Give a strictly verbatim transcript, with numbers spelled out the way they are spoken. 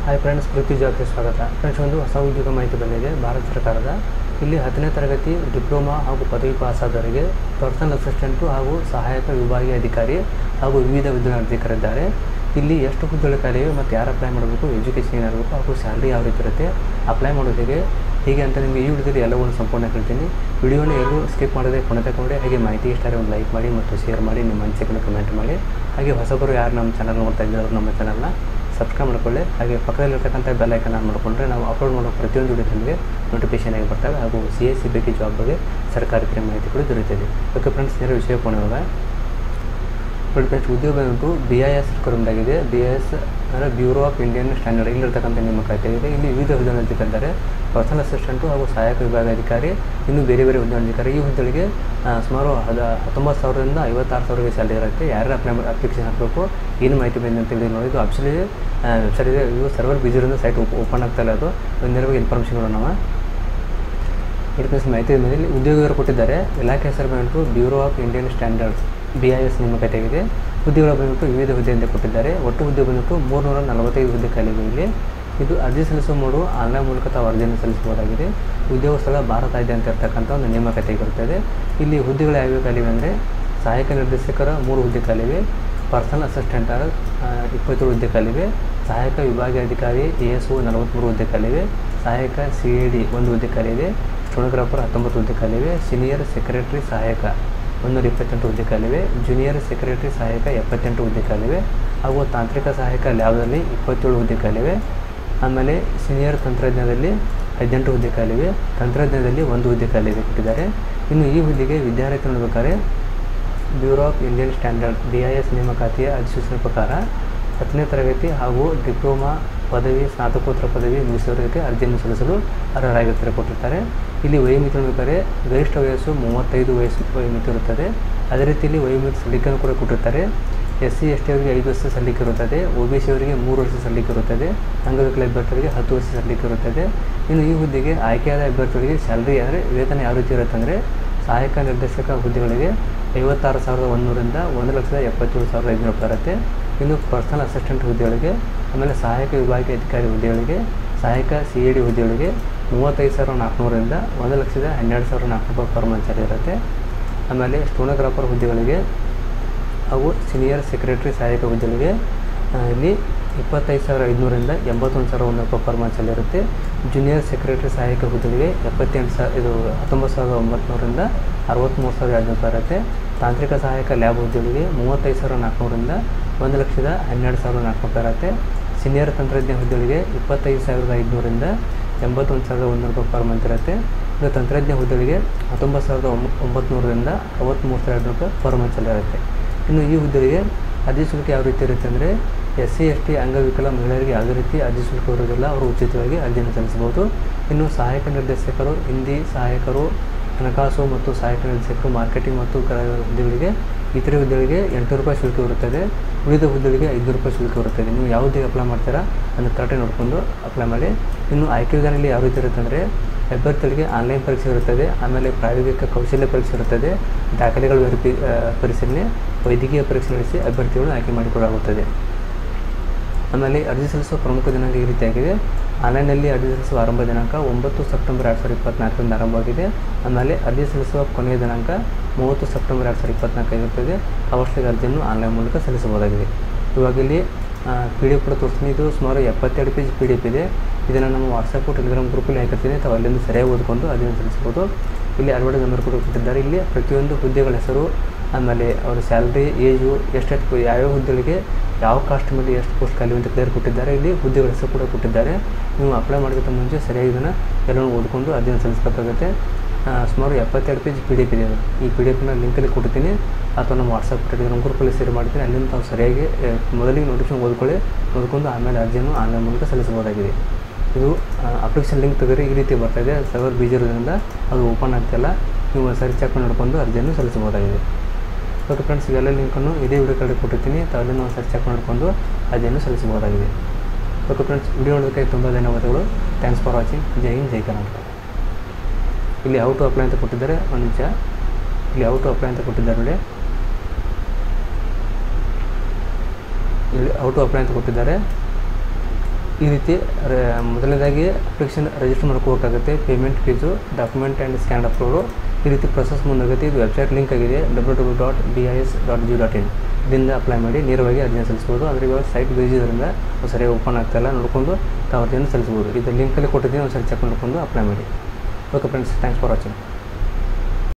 Hi friends, ಪೃಥ್ವಿ ಜಾಬ್ಗೆ ಸ್ವಾಗತ. Friends, ಒಂದು ಹೊಸ ಉದ್ಯೋಗ ಮಾಹಿತಿ ಬಂದಿದೆ ಭಾರತ ಸರ್ಕಾರದ. ಇಲ್ಲಿ ಹತ್ತನೇ ತರಗತಿ ಡಿಪ್ಲೊಮಾ ಹಾಗೂ ಪದವಿ ಪಾಸಾದವರಿಗೆ ಪರ್ಸನಲ್ ಅಸಿಸ್ಟೆಂಟು ಹಾಗೂ ಸಹಾಯಕ ವಿಭಾಗೀಯ ಅಧಿಕಾರಿ ಹಾಗೂ ವಿವಿಧ ವಿದ್ಯಾರ್ಥಿ ಕರೆದಿದ್ದಾರೆ. ಇಲ್ಲಿ ಎಷ್ಟು ಹುದ್ದೆಗಳು ಖಾಲಿವೆ ಮತ್ತು ಯಾರು ಅಪ್ಲೈ ಮಾಡಬೇಕು, ಎಜುಕೇಷನ್ ಏನಾಗಬೇಕು ಹಾಗೂ ಸ್ಯಾಲ್ರಿ ಯಾವ ರೀತಿ ಇರುತ್ತೆ, ಅಪ್ಲೈ ಮಾಡೋದಿಗೆ ಹೀಗೆ ಅಂತ ನಿಮಗೆ ಈ ವಿಡಿಯೋದಲ್ಲಿ ಎಲ್ಲವನ್ನು ಸಂಪೂರ್ಣ ಹೇಳ್ತೀನಿ. ವಿಡಿಯೋನ ಎಲ್ಲೂ ಸ್ಕಿಪ್ ಮಾಡದೆ ಕೊನೆ ತಗೊಂಡೆ. ಹಾಗೆ ಮಾಹಿತಿ ಇಷ್ಟ ಆದರೆ ಒಂದು ಲೈಕ್ ಮಾಡಿ ಮತ್ತು ಶೇರ್ ಮಾಡಿ, ನಿಮ್ಮ ಅನಿಸಿಕೆಯನ್ನು ಕಮೆಂಟ್ ಮಾಡಿ. ಹಾಗೆ ಹೊಸಬರು ಯಾರು ನಮ್ಮ ಚಾನಲ್ ನೋಡ್ತಾ ಇದ್ದಾರೆ ನಮ್ಮ ಚಾನಲ್ನ ಸಬ್ಸ್ಕ್ರೈಬ್ ಮಾಡ್ಕೊಳ್ಳಿ. ಹಾಗೆ ಪಕ್ಕದಲ್ಲಿರ್ತಕ್ಕಂಥ ಬೆಲ್ ಐಕನ್ ಆನ್ ಮಾಡಿಕೊಂಡ್ರೆ ನಾವು ಅಪ್ಲೋಡ್ ಮಾಡೋ ಪ್ರತಿಯೊಂದು ವಿಡಿಯೋ ನಿಮಗೆ ನೋಟಿಫಿಕೇಷನ್ ಆಗಿ ಬರ್ತವೆ. ಹಾಗೂ ಸಿ ಎಸ್ ಸಿ ಬಗ್ಗೆ ಜಾಬ್ ಬಗ್ಗೆ ಸರ್ಕಾರಿ ಕರೆ ಮಾಹಿತಿಗಳು ದೊರೆಯುತ್ತದೆ. ಓಕೆ ಫ್ರೆಂಡ್ಸ್, ನೇರ ವಿಷಯ ಕೊನೆವಾಗ ನೋಡಿ ಫ್ರೆಂಡ್ಸ್, ಉದ್ಯೋಗ ಬಂದ್ಬಿಟ್ಟು ಬಿ ಐ ಎಸ್ ಕರೆದಾಗಿದೆ. ಬಿ ಐ ಎಸ್ ಅಂದರೆ ಬ್ಯೂರೋ ಆಫ್ ಇಂಡಿಯನ್ ಸ್ಟ್ಯಾಂಡರ್ಡ್ ಇಲ್ಲಿರ್ತಕ್ಕಂಥ ನೇಮಕಾತಿ ಇದೆ. ಇಲ್ಲಿ ವಿವಿಧ ಹುದ್ದೆಗಳನ್ನು ಕರೆದಿದ್ದಾರೆ. ಪರ್ಸನಲ್ ಅಸಿಸ್ಟೆಂಟು ಹಾಗೂ ಸಹಾಯಕ ವಿಭಾಗ ಅಧಿಕಾರಿ, ಇನ್ನೂ ಬೇರೆ ಬೇರೆ ಹುದ್ದೆಗಳಿದ್ದಾರೆ. ಈ ಹುದ್ದೆಗಳಿಗೆ ಸುಮಾರು ಹದ ಹತ್ತೊಂಬತ್ತು ಸಾವಿರದಿಂದ ಐವತ್ತಾರು ಸಾವಿರಕ್ಕೆ ಸ್ಯಾಲರಿ ಇರುತ್ತೆ. ಯಾರು ಅಪ್ಲೈ ಅಪ್ಲಿಕೇಶನ್ ಹಾಕಬೇಕು, ಏನು ಮಾಹಿತಿ ಬಂದಿದೆ ಅಂತೇಳಿ ನೋಡಿ. ಇದು ಆಪ್ಷನ್ ಇದೆ, ವೆಬ್ಸೈಟ್ ಇದೆ. ಇದು ಸರ್ವರ್ ಬಿಸಿ ಇರೋದು ಸೈಟ್ ಓಪನ್ ಆಗ್ತಾಯಿಲ್ಲ. ಅದು ನೇರವಾಗಿ ಇನ್ಫಾರ್ಮೇಷನ್ಗಳು ನಾವು ನೋಡಿ ಮಾಹಿತಿ ಮೇಲೆ ಉದ್ಯೋಗಿಗಳು ಕೊಟ್ಟಿದ್ದಾರೆ. ಇಲಾಖೆ ಹೆಸರು ಬಂದ್ಬಿಟ್ಟು bureau of Indian standards B I S ನೇಮಕಾತಿ ಆಗಿದೆ. ಹುದ್ದೆಗಳು ಬಂದ್ಬಿಟ್ಟು ವಿವಿಧ ಹುದ್ದೆಯಿಂದ ಕೊಟ್ಟಿದ್ದಾರೆ. ಒಟ್ಟು ಹುದ್ದೆ ಬಂದ್ಬಿಟ್ಟು ಮೂರುನೂರ ನಲವತ್ತೈದು ಹುದ್ದೆ ಖಾಲಿವೆ. ಇಲ್ಲಿ ಇದು ಅರ್ಜಿ ಸಲ್ಲಿಸುವ ಮೂಡು ಆನ್ಲೈನ್ ಮೂಲಕ ತಾವು ಅರ್ಜಿಯನ್ನು ಸಲ್ಲಿಸಬಹುದಾಗಿದೆ. ಉದ್ಯೋಗ ಸ್ಥಳ ಭಾರತಾದ್ಯಂತ ಇರ್ತಕ್ಕಂಥ ಒಂದು ನೇಮಕಾತಿ ಇರುತ್ತದೆ. ಇಲ್ಲಿ ಹುದ್ದೆಗಳು ಯಾವ್ಯಾವ ಖಾಲಿವೆ ಅಂದರೆ ಸಹಾಯಕ ನಿರ್ದೇಶಕರ ಮೂರು ಹುದ್ದೆ ಖಾಲಿವೆ, ಪರ್ಸನಲ್ ಅಸಿಸ್ಟೆಂಟರ ಇಪ್ಪತ್ತೇಳು ಹುದ್ದೆ ಖಾಲಿವೆ, ಸಹಾಯಕ ವಿಭಾಗೀಯ ಅಧಿಕಾರಿ ಎ ಎಸ್ ಒ ನಲವತ್ತ್ಮೂರು ಹುದ್ದೆ ಖಾಲಿವೆ, ಸಹಾಯಕ ಸಿ ಎ ಡಿ ಒಂದು ಹುದ್ದೆ ಖಾಲಿವೆ, ಸ್ಟೆನೋಗ್ರಾಫರ್ ಹತ್ತೊಂಬತ್ತು ಹುದ್ದೆ ಖಾಲಿವೆ, ಸೀನಿಯರ್ ಸೆಕ್ರೆಟರಿ ಸಹಾಯಕ ಒಂದೂರ ಇಪ್ಪತ್ತೆಂಟು ಹುದ್ದೆ ಖಾಲಿವೆ, ಜೂನಿಯರ್ ಸೆಕ್ರೆಟರಿ ಸಹಾಯಕ ಎಪ್ಪತ್ತೆಂಟು ಹುದ್ದೆ ಖಾಲಿವೆ, ಹಾಗೂ ತಾಂತ್ರಿಕ ಸಹಾಯಕ ಲ್ಯಾಬ್ದಲ್ಲಿ ಇಪ್ಪತ್ತೇಳು ಹುದ್ದೆ ಖಾಲಿವೆ. ಆಮೇಲೆ ಸೀನಿಯರ್ ತಂತ್ರಜ್ಞಾನದಲ್ಲಿ ಹದಿನೆಂಟು ಹುದ್ದೆ ಖಾಲಿವೆ, ತಂತ್ರಜ್ಞಾನದಲ್ಲಿ ಒಂದು ಹುದ್ದೆ ಖಾಲಿವೆ ಕೊಟ್ಟಿದ್ದಾರೆ. ಇನ್ನು ಈ ಹುದ್ದೆಗೆ ವಿದ್ಯಾರ್ಥಿ ನೋಡಬೇಕಾದ್ರೆ bureau of Indian standard B I S ನೇಮಕಾತಿಯ ಅಧಿಸೂಚನೆ ಪ್ರಕಾರ ಹತ್ತನೇ ತರಗತಿ ಹಾಗೂ ಡಿಪ್ಲೊಮಾ ಪದವಿ ಸ್ನಾತಕೋತ್ತರ ಪದವಿ ಮುಗಿಸಿದವರಿಗೆ ಅರ್ಜಿಯನ್ನು ಸಲ್ಲಿಸಲು ಅರ್ಹರಾಗಿರ್ತಾರೆ ಕೊಟ್ಟಿರ್ತಾರೆ. ಇಲ್ಲಿ ವಯೋಮಿತಿ ನೋಡಬೇಕಾದ್ರೆ ಗರಿಷ್ಠ ವಯಸ್ಸು ಮೂವತ್ತೈದು ವಯಸ್ಸು ವಯೋಮಿತಿ ಇರುತ್ತದೆ. ಅದೇ ರೀತಿಯಲ್ಲಿ ವಯೋಮಿತಿ ಸಲ್ಲಿಕೆಯನ್ನು ಕೂಡ ಕೊಟ್ಟಿರ್ತಾರೆ. ಎಸ್ ಸಿ ಎಸ್ ಟಿ ಅವರಿಗೆ ಐದು ವರ್ಷ ಸಲ್ಲಿಕೆ ಇರುತ್ತದೆ, ಒ ಬಿ ಸಿ ಅವರಿಗೆ ಮೂರು ವರ್ಷ ಸಲ್ಲಿಕೆ ಇರುತ್ತದೆ, ಅಂಗವಿಕಲ ಅಭ್ಯರ್ಥಿಗಳಿಗೆ ಹತ್ತು ವರ್ಷ ಸಲ್ಲಿಕೆ ಇರುತ್ತದೆ. ಇನ್ನು ಈ ಹುದ್ದೆಗೆ ಆಯ್ಕೆಯಾದ ಅಭ್ಯರ್ಥಿಗಳಿಗೆ ಸ್ಯಾಲ್ರಿ ಅಂದರೆ ವೇತನ ಯಾವ ರೀತಿ ಇರುತ್ತೆ ಅಂದರೆ ಸಹಾಯಕ ನಿರ್ದೇಶಕ ಹುದ್ದೆಗಳಿಗೆ ಐವತ್ತಾರು ಸಾವಿರದ ಒಂದೂರಿಂದ ಒಂದು ಲಕ್ಷದ ಎಪ್ಪತ್ತೇಳು ಸಾವಿರದ ಐದುನೂರು ರೂಪಾಯಿ ಇರುತ್ತೆ. ಇನ್ನು ಪರ್ಸನಲ್ ಅಸಿಸ್ಟೆಂಟ್ ಹುದ್ದೆಗಳಿಗೆ, ಆಮೇಲೆ ಸಹಾಯಕ ವಿಭಾಗೀಯ ಅಧಿಕಾರಿ ಹುದ್ದೆಗಳಿಗೆ, ಸಹಾಯಕ ಸಿ ಎ ಡಿ ಹುದ್ದೆಗಳಿಗೆ ಮೂವತ್ತೈದು ಸಾವಿರದ ನಾಲ್ಕುನೂರಿಂದ ಒಂದು ಲಕ್ಷದ ಹನ್ನೆರಡು ಸಾವಿರದ ನಾಲ್ಕುನೂರು ರೂಪಾಯಿ ಪರ್ ಮಂತ್ ಇರುತ್ತೆ. ಆಮೇಲೆ ಸ್ಟೆನೋಗ್ರಾಫರ್ ಹುದ್ದೆಗಳಿಗೆ ಹಾಗೂ ಸೀನಿಯರ್ ಸೆಕ್ರೆಟರಿ ಸಹಾಯಕ ಹುದ್ದೆಗಳಿಗೆ ಇಲ್ಲಿ ಇಪ್ಪತ್ತೈದು ಸಾವಿರ ಐದುನೂರಿಂದ ಎಂಬತ್ತೊಂದು ಸಾವಿರ ಒಂದು ರೂಪಾಯಿ ಪರ್ ಮಂತ್ ಇರುತ್ತೆ. ಜೂನಿಯರ್ ಸೆಕ್ರೆಟರಿ ಸಹಾಯಕ ಹುದ್ದೆಗಳಿಗೆ ಎಪ್ಪತ್ತೆಂಟು ಸಾವಿರ ಇದು ಹತ್ತೊಂಬತ್ತು ಸಾವಿರದ ಒಂಬತ್ತುನೂರಿಂದ ಅರವತ್ತ್ಮೂರು ಸಾವಿರದ ಎರಡುನೂರು ರೂಪಾಯಿ ಇರುತ್ತೆ. ತಾಂತ್ರಿಕ ಸಹಾಯಕ ಲ್ಯಾಬ್ ಹುದ್ದೆಗಳಿಗೆ ಮೂವತ್ತೈದು ಸಾವಿರದ ನಾಲ್ಕುನೂರಿಂದ ಒಂದು ಲಕ್ಷದ ಹನ್ನೆರಡು ಸಾವಿರದ ನಾಲ್ಕುನೂರು ರೂಪಾಯಿ ಇರುತ್ತೆ. ಸೀನಿಯರ್ ತಂತ್ರಜ್ಞ ಹುದ್ದೆಗಳಿಗೆ ಇಪ್ಪತ್ತೈದು ಸಾವಿರದ ಐದುನೂರಿಂದ ಎಂಬತ್ತೊಂದು ಸಾವಿರದ ಒಂದೂರು ರೂಪಾಯಿ ಪರ್ ಮಂತ್ ಇರುತ್ತೆ. ಇನ್ನು ತಂತ್ರಜ್ಞ ಹುದ್ದೆಗಳಿಗೆ ಹತ್ತೊಂಬತ್ತು ಸಾವಿರದ ಒಂಬ ಒಂಬತ್ತುನೂರರಿಂದ ಅರವತ್ತ್ಮೂರು ಸಾವಿರ ಎರಡು ರೂಪಾಯಿ ಪರ್ ಮಂತ್ ಇರುತ್ತೆ. ಇನ್ನು ಈ ಹುದ್ದೆಗೆ ಅರ್ಜಿ ಶುಲ್ಕ ಯಾವ ರೀತಿ ಇರುತ್ತೆ ಅಂದರೆ ಎಸ್ ಸಿ ಎಸ್ ಟಿ ಅಂಗವಿಕಲ ಮಹಿಳೆಯರಿಗೆ ಯಾವುದೇ ರೀತಿ ಅರ್ಜಿ ಶುಲ್ಕ ಇರೋದಿಲ್ಲ. ಅವರು ಉಚಿತವಾಗಿ ಅರ್ಜಿಯನ್ನು ಸಲ್ಲಿಸಬಹುದು. ಇನ್ನು ಸಹಾಯಕ ನಿರ್ದೇಶಕರು, ಹಿಂದಿ ಸಹಾಯಕರು, ಹಣಕಾಸು ಮತ್ತು ಸಹಾಯಕ ನಿರ್ದೇಶಕರು, ಮಾರ್ಕೆಟಿಂಗ್ ಮತ್ತು ಹುದ್ದೆಗಳಿಗೆ ಇತರೆ ಹುದ್ದೆಗಳಿಗೆ ಎಂಟುನೂರು ರೂಪಾಯಿ ಶುಲ್ಕ ಇರುತ್ತದೆ. ಉಳಿದ ಹುದ್ದೆಗಳಿಗೆ ಐದುನೂರು ರೂಪಾಯಿ ಶುಲ್ಕ ಇರುತ್ತದೆ. ನೀವು ಯಾವುದೇ ಅಪ್ಲೈ ಮಾಡ್ತೀರಾ ಅದನ್ನು ಕರೆಕ್ಟಾಗಿ ನೋಡಿಕೊಂಡು ಅಪ್ಲೈ ಮಾಡಿ. ಇನ್ನು ಆಯ್ಕೆ ವಿಧಾನದಲ್ಲಿ ಯಾವ ರೀತಿ ಇರುತ್ತೆ ಅಂದರೆ ಅಭ್ಯರ್ಥಿಗಳಿಗೆ ಆನ್ಲೈನ್ ಪರೀಕ್ಷೆ ಇರುತ್ತದೆ, ಆಮೇಲೆ ಪ್ರಾಯೋಗಿಕ ಕೌಶಲ್ಯ ಪರೀಕ್ಷೆ ಇರುತ್ತದೆ, ದಾಖಲೆಗಳು ವೆರಿಫಿ ಪರಿಶೀಲನೆ, ವೈದ್ಯಕೀಯ ಪರೀಕ್ಷೆ ನಡೆಸಿ ಅಭ್ಯರ್ಥಿಗಳನ್ನು ಆಯ್ಕೆ ಮಾಡಿಕೊಡಲಾಗುತ್ತದೆ. ಆಮೇಲೆ ಅರ್ಜಿ ಸಲ್ಲಿಸುವ ಪ್ರಮುಖ ದಿನಾಂಕ ಈ ರೀತಿಯಾಗಿದೆ. ಆನ್ಲೈನ್ನಲ್ಲಿ ಅರ್ಜಿ ಸಲ್ಲಿಸುವ ಆರಂಭ ದಿನಾಂಕ ಒಂಬತ್ತು ಸೆಪ್ಟೆಂಬರ್ ಎರಡು ಸಾವಿರದ ಇಪ್ಪತ್ತ್ನಾಲ್ಕರಿಂದ ಆರಂಭವಾಗಿದೆ. ಆಮೇಲೆ ಅರ್ಜಿ ಸಲ್ಲಿಸುವ ಕೊನೆಯ ದಿನಾಂಕ ಮೂವತ್ತು ಸೆಪ್ಟೆಂಬರ್ ಎರಡು ಸಾವಿರದ ಇಪ್ಪತ್ತ್ನಾಲ್ಕು ಇರುತ್ತದೆ. ಅವಶ್ಯಕ ಅರ್ಜಿಯನ್ನು ಆನ್ಲೈನ್ ಮೂಲಕ ಸಲ್ಲಿಸಬಹುದಾಗಿದೆ. ಇವಾಗ ಇಲ್ಲಿ ಪಿ ಡಿ ಎಫ್ ಕೂಡ ತೋರಿಸ್ತೀನಿ. ಇದು ಸುಮಾರು ಎಪ್ಪತ್ತೆರಡು ಪೇಜ್ ಪಿ ಡಿ ಎಫ್ ಇದೆ. ಇದನ್ನು ನಮ್ಮ ವಾಟ್ಸಪ್ಪು ಟೆಲಿಗ್ರಾಮ್ ಗ್ರೂಪಲ್ಲಿ ಹಾಕಿರ್ತೀನಿ. ತಾವು ಅಲ್ಲಿಂದ ಸರಿಯಾಗಿ ಓದ್ಕೊಂಡು ಅದನ್ನು ಸಲ್ಲಿಸ್ಬೋದು. ಇಲ್ಲಿ ಅಡ್ವರ್ಟೈಸ್ ನಂಬರ್ ಕೂಡ ಕೊಟ್ಟಿದ್ದಾರೆ. ಇಲ್ಲಿ ಪ್ರತಿಯೊಂದು ಹುದ್ದೆಗಳ ಹೆಸರು, ಆಮೇಲೆ ಅವರ ಸ್ಯಾಲ್ರಿ, ಏಜು, ಎಷ್ಟೆಷ್ಟು ಯಾವ್ಯಾವ ಹುದ್ದೆಗಳಿಗೆ ಯಾವ ಕಾಸ್ಟ್ ಮೇಲೆ ಎಷ್ಟು ಪೋಸ್ಟ್ ಖಾಲಿ ಅಂತ ಕ್ಲಿಯರ್ ಕೊಟ್ಟಿದ್ದಾರೆ. ಇಲ್ಲಿ ಹುದ್ದೆಗಳ ಹೆಸರು ಕೂಡ ಕೊಟ್ಟಿದ್ದಾರೆ. ನೀವು ಅಪ್ಲೈ ಮಾಡೋದಕ್ಕಿಂತ ಮುಂಚೆ ಸರಿಯಾಗಿ ಇದನ್ನು ಎಲ್ಲರೂ ಓದ್ಕೊಂಡು ಅರ್ಜಿಯನ್ನು ಸಲ್ಲಿಸಬೇಕಾಗುತ್ತೆ. ಸುಮಾರು ಎಪ್ಪತ್ತೆರಡು ಪೇಜ್ ಪಿ ಡಿ ಎಫ್ ಇದೆ. ಈ ಪಿ ಡಿ ಎಫ್ನ ಲಿಂಕಲ್ಲಿ ಕೊಡ್ತೀನಿ ಅಥವಾ ನಮ್ಮ ವಾಟ್ಸಪ್ ಟೆಲಿಗ್ರಾಮ್ ಗ್ರೂಪಲ್ಲಿ ಶೇರ್ ಮಾಡ್ತೀನಿ. ಅಲ್ಲಿಂದ ತಾವು ಸರಿಯಾಗಿ ಮೊದಲಿಗೆ ನೋಟಿಫಿಕೇಶನ್ ಓದ್ಕೊಳ್ಳಿ, ಓದ್ಕೊಂಡು ಆಮೇಲೆ ಅರ್ಜಿಯನ್ನು ಆನ್ಲೈನ್ ಮೂಲಕ ಸಲ್ಲಿಸಬಹುದಾಗಿದೆ. ಇದು ಅಪ್ಲಿಕೇಶನ್ ಲಿಂಕ್ ತೆಗೆದ್ರೆ ಈ ರೀತಿ ಬರ್ತಾಯಿದೆ. ಸರ್ವರ್ ಬಿಜಿ ಇರೋದ್ರಿಂದ ಅದು ಓಪನ್ ಆಗ್ತಿಲ್ಲ. ನೀವು ಸರಿ ಚೆಕ್ ಮಾಡಿ ನೋಡಿಕೊಂಡು ಅರ್ಜಿಯನ್ನು ಸಲ್ಲಿಸಬಹುದಾಗಿದೆ. ಓಕೆ ಫ್ರೆಂಡ್ಸ್, ಇವೆಲ್ಲ ಲಿಂಕನ್ನು ಇದೇ ವಿಡಿಯೋ ಕಡೆ ಕೊಟ್ಟಿರ್ತೀನಿ. ತಾವು ನಾವು ಸರಿ ಚೆಕ್ ಮಾಡಿಕೊಂಡು ಅರ್ಜಿಯನ್ನು ಸಲ್ಲಿಸಬಹುದಾಗಿದೆ. ಓಕೆ ಫ್ರೆಂಡ್ಸ್, ವಿಡಿಯೋ ನೋಡೋದಕ್ಕೆ ತುಂಬ ಧನ್ಯವಾದಗಳು. Thanks for watching. Jai Hind, Jai Karnataka. ಇಲ್ಲಿ ಔಟ್ ಟು ಅಪ್ಲೈ ಅಂತ ಕೊಟ್ಟಿದ್ದಾರೆ. ಒಂದು ನಿಮಿಷ, ಇಲ್ಲಿ ಔಟ್ ಟು ಅಪ್ಲೈ ಅಂತ ಕೊಟ್ಟಿದ್ದಾರೆ ನೋಡಿ. ಇಲ್ಲಿ ಔಟ್ ಟು ಅಪ್ಲೈ ಅಂತ ಕೊಟ್ಟಿದ್ದಾರೆ. ಈ ರೀತಿ ಮೊದಲನೇದಾಗಿ ಅಪ್ಲಿಕೇಶನ್ ರಿಜಿಸ್ಟರ್ ಮಾಡ್ಕೋಬೇಕಾಗುತ್ತೆ. Payment fees, document and scan upload, ಈ ರೀತಿ ಪ್ರೊಸೆಸ್ ಮುಂದಾಗುತ್ತೆ. ಇದು ವೆಬ್ಸೈಟ್ ಲಿಂಕ್ ಆಗಿದೆ W W dot B I S dot G dot in. ಇದರಿಂದ ಅಪ್ಲೈ ಮಾಡಿ ನೇರವಾಗಿ ಅರ್ಜಿನ ಸಲ್ಲಿಸ್ಬೋದು. ಆದರೆ ಇವಾಗ ಸೈಟ್ ಬೇಜಿದ್ರಿಂದ ಸರಿಯಾಗಿ ಓಪನ್ ಆಗ್ತಾಯಿಲ್ಲ, ನೋಡಿಕೊಂಡು ತಾವು ಅರ್ಜಿಯನ್ನು ಸಲ್ಲಿಸ್ಬೋದು. ಇದು ಲಿಂಕಲ್ಲಿ ಕೊಟ್ಟಿದ್ದೀನಿ, ಒಂದು ಸರಿ ಚೆಕ್ ಮಾಡ್ಕೊಂಡು ಅಪ್ಲೈ ಮಾಡಿ. Okay friends, thanks for watching.